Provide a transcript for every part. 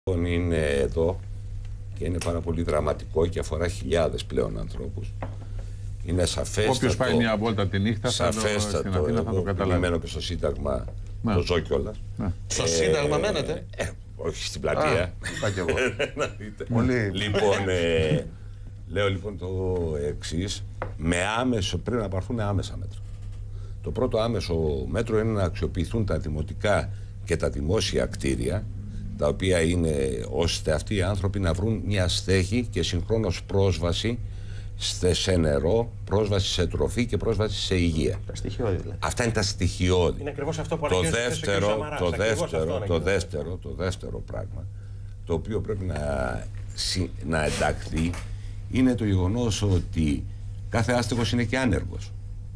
Είναι εδώ και είναι πάρα πολύ δραματικό και αφορά χιλιάδες πλέον ανθρώπους. Είναι σαφέστατο. Όποιος πάει μια βόλτα τη νύχτα στην Αθήνα θα το καταλάβει. Μένω και στο Σύνταγμα, το ζω κιόλας. Στο Σύνταγμα μένετε? Όχι στην πλατεία. Είπα κι εγώ. Λοιπόν, λέω λοιπόν το εξής. Πρέπει να πάρθουν άμεσα μέτρα. Το πρώτο άμεσο μέτρο είναι να αξιοποιηθούν τα δημοτικά και τα δημόσια κτίρια, τα οποία είναι ώστε αυτοί οι άνθρωποι να βρουν μια στέγη και συγχρόνως πρόσβαση σε νερό, πρόσβαση σε τροφή και πρόσβαση σε υγεία. Τα στοιχειώδη δηλαδή. Αυτά είναι τα στοιχειώδη. Είναι ακριβώς αυτό που αναγγέλνει το δεύτερο πράγμα, το οποίο πρέπει να ενταχθεί, είναι το γεγονός ότι κάθε άστεγος είναι και άνεργος.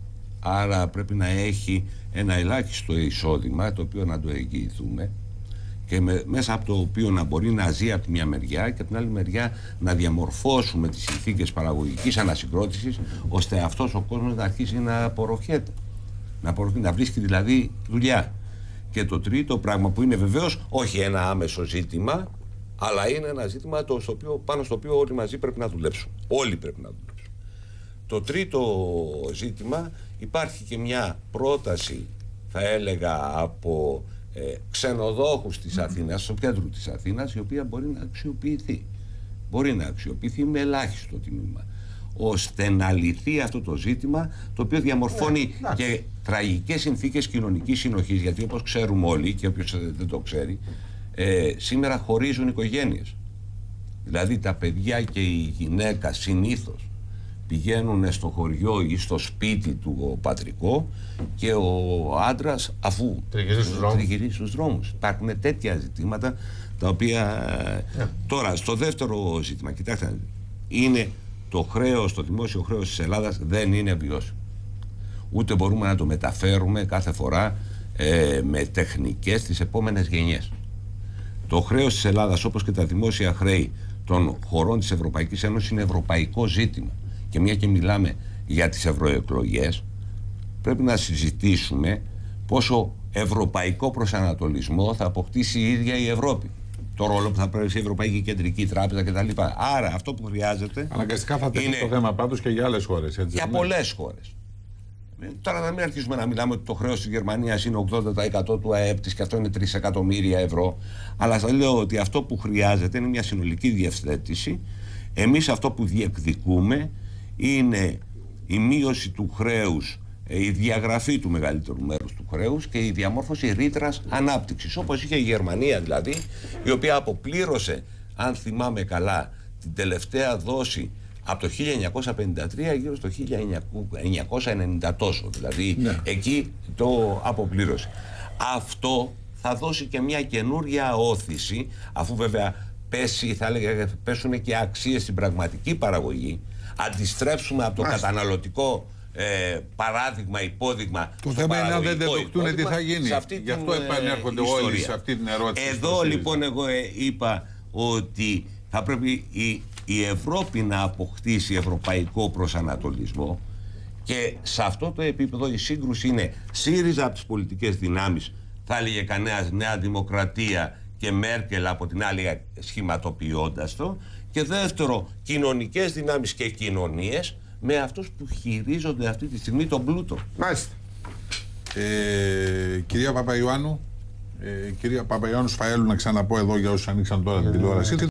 Άρα πρέπει να έχει ένα ελάχιστο εισόδημα, το οποίο να το εγγυηθούμε, και μέσα από το οποίο να μπορεί να ζει από τη μια μεριά και από την άλλη μεριά να διαμορφώσουμε τις συνθήκες παραγωγικής ανασυγκρότησης, ώστε αυτός ο κόσμος να αρχίσει να απορροφιέται, να βρίσκει δηλαδή δουλειά. Και το τρίτο πράγμα, που είναι βεβαίως όχι ένα άμεσο ζήτημα, αλλά είναι ένα ζήτημα πάνω στο οποίο όλοι μαζί πρέπει να δουλέψουν. Όλοι πρέπει να δουλέψουν. Το τρίτο ζήτημα, υπάρχει και μια πρόταση, θα έλεγα, από ξενοδόχους της Αθήνας, στο κέντρο της Αθήνας, η οποία μπορεί να αξιοποιηθεί. Μπορεί να αξιοποιηθεί με ελάχιστο τιμήμα, ώστε να λυθεί αυτό το ζήτημα, το οποίο διαμορφώνει και τραγικές συνθήκες κοινωνικής συνοχής, γιατί όπως ξέρουμε όλοι, και όποιος δεν το ξέρει, σήμερα χωρίζουν οικογένειες. Δηλαδή τα παιδιά και η γυναίκα συνήθως πηγαίνουν στο χωριό ή στο σπίτι του πατρικό, και ο άντρας, αφού τριγυρίζει στους δρόμους. Υπάρχουν τέτοια ζητήματα τα οποία... Τώρα, στο δεύτερο ζήτημα, κοιτάξτε, είναι το χρέος, το δημόσιο χρέος της Ελλάδας δεν είναι βιώσιμο. Ούτε μπορούμε να το μεταφέρουμε κάθε φορά με τεχνικές στις επόμενες γενιές. Το χρέος της Ελλάδας, όπως και τα δημόσια χρέη των χωρών της Ευρωπαϊκής Ένωσης, είναι ευρωπαϊκό ζήτημα. Και μια και μιλάμε για τις ευρωεκλογές, πρέπει να συζητήσουμε πόσο ευρωπαϊκό προσανατολισμό θα αποκτήσει η ίδια η Ευρώπη. Το ρόλο που θα πρέπει η Ευρωπαϊκή Κεντρική Τράπεζα κτλ. Άρα αυτό που χρειάζεται. Αναγκαστικά θα τεθεί το θέμα πάντως και για άλλες χώρες. Έτσι, για πολλές χώρες. Τώρα να μην αρχίσουμε να μιλάμε ότι το χρέος της Γερμανίας είναι 80% του ΑΕΠ της και αυτό είναι 3 εκατομμύρια ευρώ. Αλλά σας λέω ότι αυτό που χρειάζεται είναι μια συνολική διευθέτηση. Εμείς αυτό που διεκδικούμε είναι η μείωση του χρέους, η διαγραφή του μεγαλύτερου μέρους του χρέους και η διαμόρφωση ρήτρας ανάπτυξης, όπως είχε η Γερμανία δηλαδή, η οποία αποπλήρωσε, αν θυμάμαι καλά, την τελευταία δόση από το 1953 γύρω στο 1990 τόσο, δηλαδή εκεί το αποπλήρωσε. Αυτό θα δώσει και μια καινούρια όθηση, αφού βέβαια πέσουν και αξίες στην πραγματική παραγωγή, αντιστρέψουμε από το καταναλωτικό παράδειγμα, υπόδειγμα. Το θέμα είναι αν δεν δεδοκτούν τι θα γίνει. Γι' αυτό επανέρχονται όλοι σε αυτή την ερώτηση. Εδώ λοιπόν εγώ είπα ότι θα πρέπει η Ευρώπη να αποκτήσει ευρωπαϊκό προσανατολισμό, και σε αυτό το επίπεδο η σύγκρουση είναι ΣΥΡΙΖΑ από τις πολιτικές δυνάμεις, θα έλεγε κανένας Νέα Δημοκρατία, και Μέρκελ από την άλλη σχηματοποιώντας το, και δεύτερο κοινωνικές δυνάμεις και κοινωνίες με αυτούς που χειρίζονται αυτή τη στιγμή τον πλούτο. Μάλιστα. Κυρία Παπαϊωάννου, κυρία Παπαϊωάννου Σφαέλου, να ξαναπώ εδώ για όσους ανοίξαν τώρα την τηλεόραση.